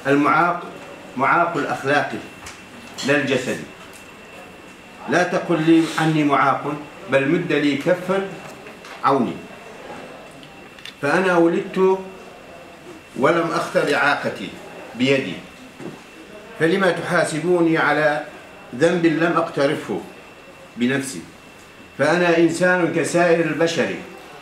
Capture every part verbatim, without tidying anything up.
المعاق معاق الأخلاق لا الجسد. لا تقل لي عني معاق، بل مد لي كفا عوني. فأنا ولدت ولم أختر إعاقتي بيدي، فلما تحاسبوني على ذنب لم أقترفه بنفسي؟ فأنا إنسان كسائر البشر،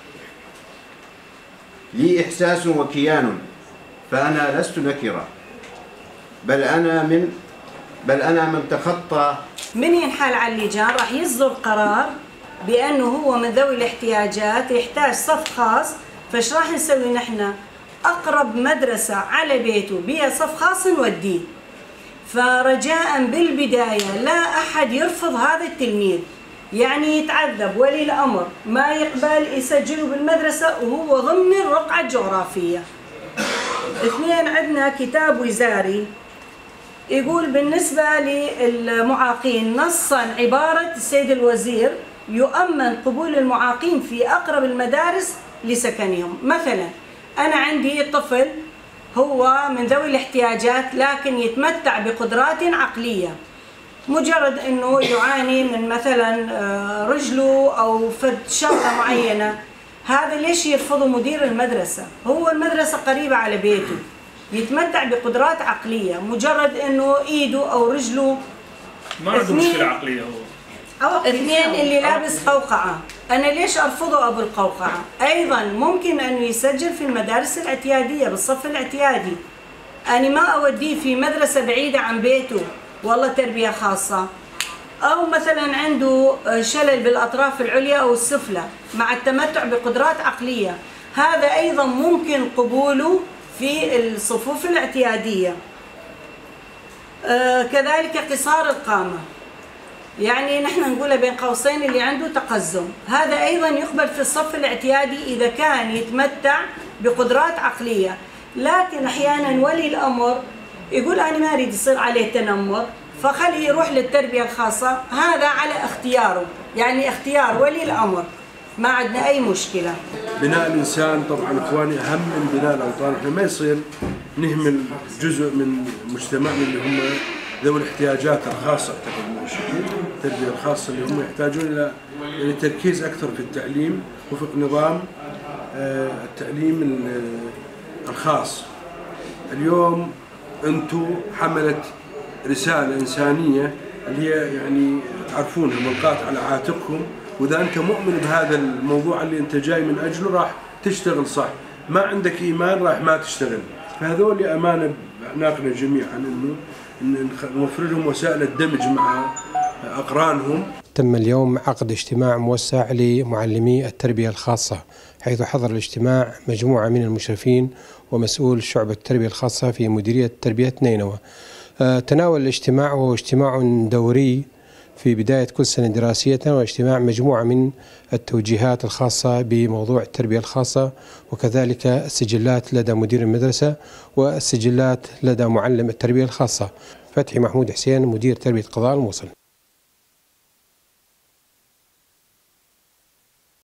لي إحساس وكيان، فأنا لست نكرة، بل أنا من بل أنا من تخطى. من ينحال على اللجان راح يصدر قرار بأنه هو من ذوي الاحتياجات يحتاج صف خاص. فايش راح نسوي نحن؟ أقرب مدرسة على بيته بها صف خاص نوديه. فرجاء بالبداية لا أحد يرفض هذا التلميذ، يعني يتعذب ولي الأمر ما يقبل يسجله بالمدرسة وهو ضمن الرقعة الجغرافية. اثنين، عندنا كتاب وزاري يقول بالنسبة للمعاقين نصا عبارة السيد الوزير يؤمن قبول المعاقين في أقرب المدارس لسكنهم. مثلا أنا عندي طفل هو من ذوي الاحتياجات لكن يتمتع بقدرات عقلية، مجرد أنه يعاني من مثلا رجله أو فد شغلة معينة، هذا ليش يرفضه مدير المدرسة؟ هو المدرسة قريبة على بيته، يتمتع بقدرات عقلية، مجرد أنه إيده أو رجله ما عنده مشكلة عقلية هو. أو اثنين اللي لابس قوقعة، أنا ليش أرفضه أبو القوقعة؟ أيضا ممكن أنه يسجل في المدارس الاعتيادية بالصف الاعتيادي. أنا ما أوديه في مدرسة بعيدة عن بيته والله تربية خاصة، أو مثلا عنده شلل بالأطراف العليا أو السفلى مع التمتع بقدرات عقلية، هذا أيضا ممكن قبوله في الصفوف الاعتيادية. آه كذلك قصار القامة، يعني نحن نقولها بين قوسين اللي عنده تقزم، هذا أيضا يقبل في الصف الاعتيادي إذا كان يتمتع بقدرات عقلية. لكن أحيانا ولي الأمر يقول أنا ما أريد يصير عليه تنمر فخليه يروح للتربية الخاصة، هذا على اختياره، يعني اختيار ولي الأمر، ما عندنا أي مشكلة. بناء الإنسان طبعا إخواني أهم من بناء الأوطان، إحنا ما يصير نهمل جزء من مجتمعنا اللي هم ذوي الاحتياجات الخاصة، التربية الخاصة اللي هم يحتاجون إلى يعني تركيز أكثر في التعليم وفق نظام التعليم الخاص. اليوم أنتم حملت رسالة إنسانية اللي هي يعني تعرفونها ملقاة على عاتقكم، وإذا أنت مؤمن بهذا الموضوع اللي أنت جاي من أجله راح تشتغل صح، ما عندك إيمان راح ما تشتغل. فهذول أمانة بأعناقنا جميعا إنه نوفر لهم وسائل الدمج مع أقرانهم. تم اليوم عقد اجتماع موسع لمعلمي التربية الخاصة، حيث حضر الاجتماع مجموعة من المشرفين ومسؤول شعبة التربية الخاصة في مديرية تربية نينوى. تناول الاجتماع وهو اجتماع دوري في بداية كل سنة دراسية، واجتماع مجموعة من التوجيهات الخاصة بموضوع التربية الخاصة، وكذلك السجلات لدى مدير المدرسة والسجلات لدى معلم التربية الخاصة. فتحي محمود حسين، مدير تربية قضاء الموصل.